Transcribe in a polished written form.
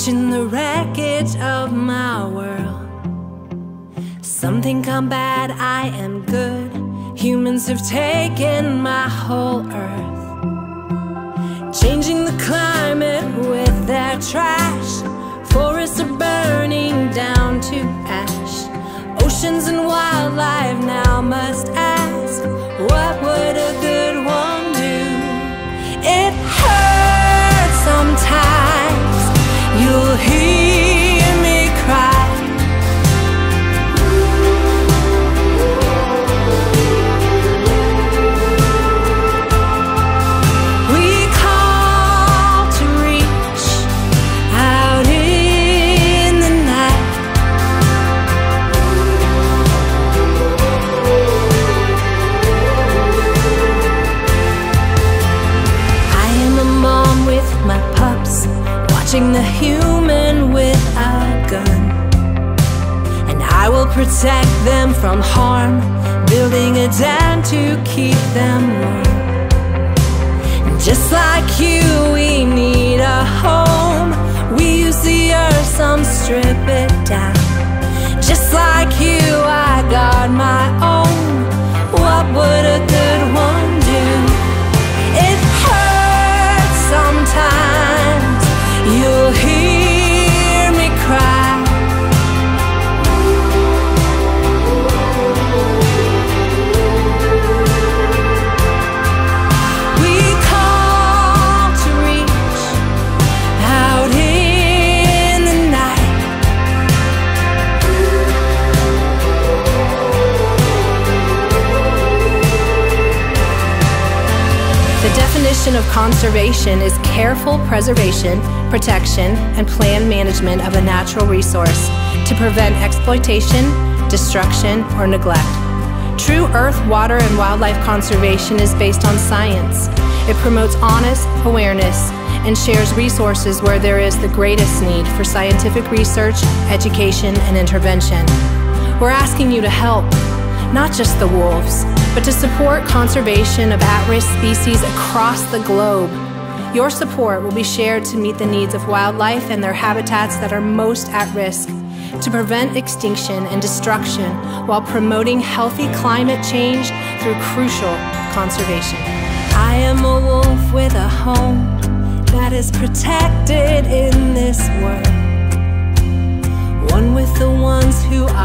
watching the wreckage of my world. Some think I'm bad, I am good. Humans have taken my whole earth, changing the climate with their trash. Forests are burning down to ash. Oceans and wildlife now must ask, what would a good one do? It hurts sometimes, you'll hear me cry. We call to reach out in the night. I am a mom with my pups, watching the human with a gun, and I will protect them from harm, building a dam to keep them warm. And just like you, we need a home. We use the earth, some strip it down. Just like you, I got my own. What would a good one do? It hurts sometimes, you'll hear me cry. We call to reach out in the night. The definition of conservation is careful preservation, protection, and planned management of a natural resource to prevent exploitation, destruction, or neglect. True earth, water, and wildlife conservation is based on science. It promotes honest awareness and shares resources where there is the greatest need for scientific research, education, and intervention. We're asking you to help, not just the wolves, but to support conservation of at-risk species across the globe. Your support will be shared to meet the needs of wildlife and their habitats that are most at risk, to prevent extinction and destruction while promoting healthy climate change through crucial conservation. I am a wolf with a home that is protected in this world, one with the ones who